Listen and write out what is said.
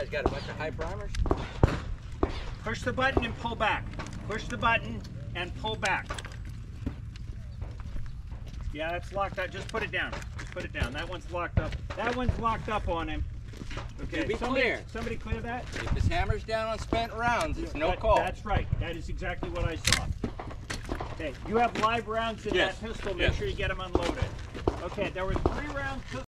guys got a bunch of high primers? Push the button and pull back. Push the button and pull back. Yeah, it's locked up. Just put it down. Just put it down. That one's locked up. That one's locked up on him. Okay, be clear. Somebody clear that? If this hammer's down on spent rounds, it's no call. That's right. That is exactly what I saw. Okay, you have live rounds in that pistol. Make sure you get them unloaded. Okay, there were 3 rounds.